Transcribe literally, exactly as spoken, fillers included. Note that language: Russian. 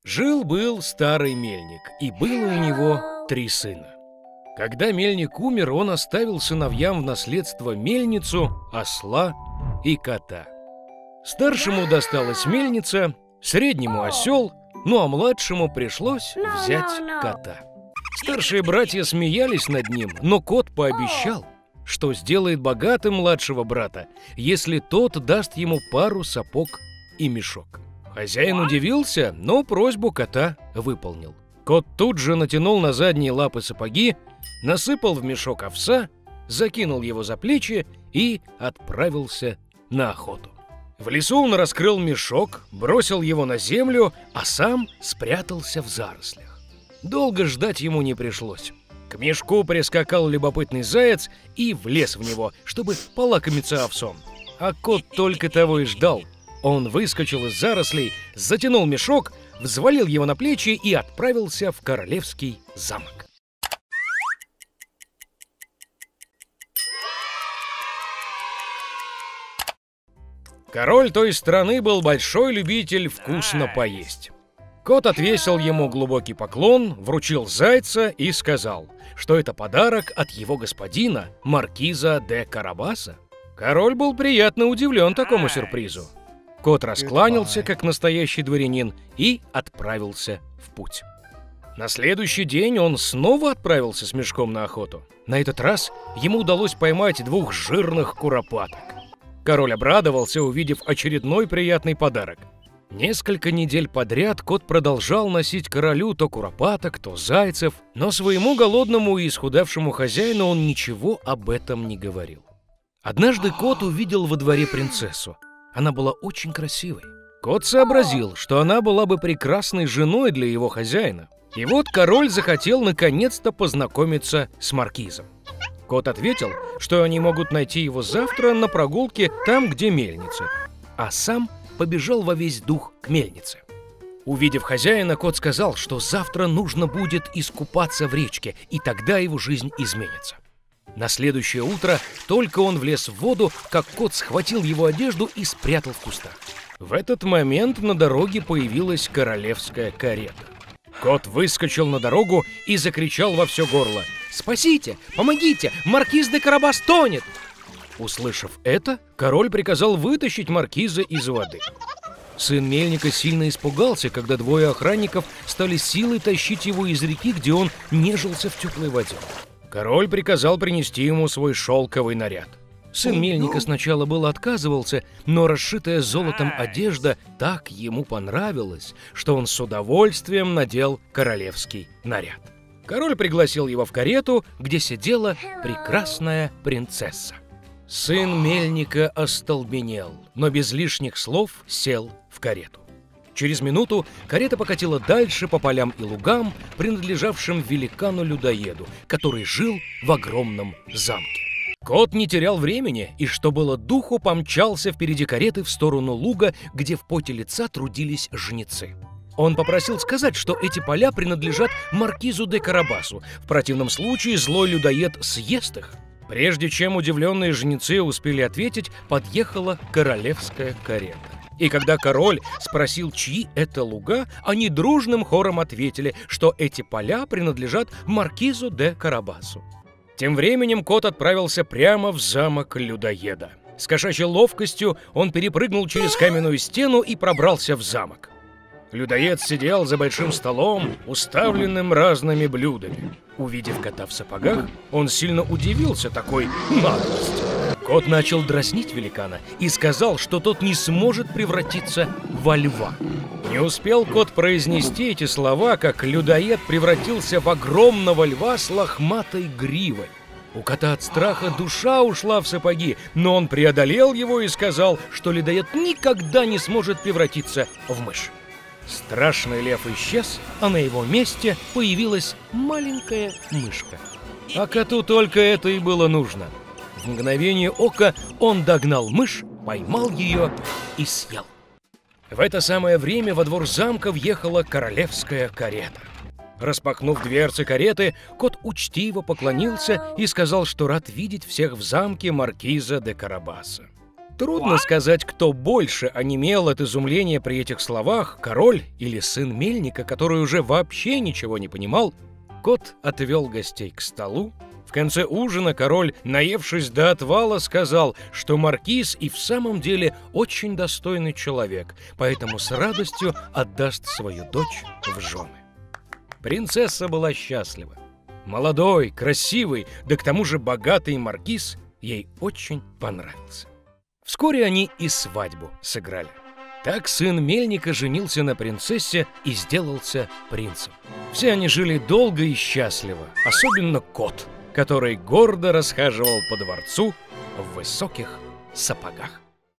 Жил-был старый мельник, и было у него три сына. Когда мельник умер, он оставил сыновьям в наследство мельницу, осла и кота. Старшему досталась мельница, среднему осел, ну а младшему пришлось взять кота. Старшие братья смеялись над ним, но кот пообещал, что сделает богатым младшего брата, если тот даст ему пару сапог и мешок. Хозяин удивился, но просьбу кота выполнил. Кот тут же натянул на задние лапы сапоги, насыпал в мешок овса, закинул его за плечи и отправился на охоту. В лесу он раскрыл мешок, бросил его на землю, а сам спрятался в зарослях. Долго ждать ему не пришлось. К мешку прискакал любопытный заяц и влез в него, чтобы полакомиться овсом. А кот только того и ждал. Он выскочил из зарослей, затянул мешок, взвалил его на плечи и отправился в королевский замок. Король той страны был большой любитель вкусно поесть. Кот отвесил ему глубокий поклон, вручил зайца и сказал, что это подарок от его господина, маркиза де Карабаса. Король был приятно удивлен такому сюрпризу. Кот раскланялся, как настоящий дворянин, и отправился в путь. На следующий день он снова отправился с мешком на охоту. На этот раз ему удалось поймать двух жирных куропаток. Король обрадовался, увидев очередной приятный подарок. Несколько недель подряд кот продолжал носить королю то куропаток, то зайцев, но своему голодному и исхудавшему хозяину он ничего об этом не говорил. Однажды кот увидел во дворе принцессу. Она была очень красивой. Кот сообразил, что она была бы прекрасной женой для его хозяина. И вот король захотел наконец-то познакомиться с маркизом. Кот ответил, что они могут найти его завтра на прогулке там, где мельница, а сам побежал во весь дух к мельнице. Увидев хозяина, кот сказал, что завтра нужно будет искупаться в речке, и тогда его жизнь изменится. На следующее утро только он влез в воду, как кот схватил его одежду и спрятал в кустах. В этот момент на дороге появилась королевская карета. Кот выскочил на дорогу и закричал во все горло: «Спасите! Помогите! Маркиз де Карабас тонет!» Услышав это, король приказал вытащить маркиза из воды. Сын мельника сильно испугался, когда двое охранников стали силой тащить его из реки, где он нежился в теплой воде. Король приказал принести ему свой шелковый наряд. Сын мельника сначала было отказывался, но расшитая золотом одежда так ему понравилась, что он с удовольствием надел королевский наряд. Король пригласил его в карету, где сидела прекрасная принцесса. Сын мельника остолбенел, но без лишних слов сел в карету. Через минуту карета покатила дальше по полям и лугам, принадлежавшим великану-людоеду, который жил в огромном замке. Кот не терял времени и, что было духу, помчался впереди кареты в сторону луга, где в поте лица трудились жнецы. Он попросил сказать, что эти поля принадлежат маркизу де Карабасу. В противном случае злой людоед съест их. Прежде чем удивленные жнецы успели ответить, подъехала королевская карета. И когда король спросил, чьи это луга, они дружным хором ответили, что эти поля принадлежат маркизу де Карабасу. Тем временем кот отправился прямо в замок людоеда. С кошачьей ловкостью он перепрыгнул через каменную стену и пробрался в замок. Людоед сидел за большим столом, уставленным разными блюдами. Увидев кота в сапогах, он сильно удивился такой наглости. Кот начал дразнить великана и сказал, что тот не сможет превратиться во льва. Не успел кот произнести эти слова, как людоед превратился в огромного льва с лохматой гривой. У кота от страха душа ушла в сапоги, но он преодолел его и сказал, что людоед никогда не сможет превратиться в мышь. Страшный лев исчез, а на его месте появилась маленькая мышка. А коту только это и было нужно. В мгновение ока он догнал мышь, поймал ее и съел. В это самое время во двор замка въехала королевская карета. Распахнув дверцы кареты, кот учтиво поклонился и сказал, что рад видеть всех в замке маркиза де Карабаса. Трудно сказать, кто больше онемел от изумления при этих словах, король или сын мельника, который уже вообще ничего не понимал. Кот отвел гостей к столу. В конце ужина король, наевшись до отвала, сказал, что маркиз и в самом деле очень достойный человек, поэтому с радостью отдаст свою дочь в жены. Принцесса была счастлива. Молодой, красивый, да к тому же богатый маркиз ей очень понравился. Вскоре они и свадьбу сыграли. Так сын мельника женился на принцессе и сделался принцем. Все они жили долго и счастливо, особенно кот, который гордо расхаживал по дворцу в высоких сапогах.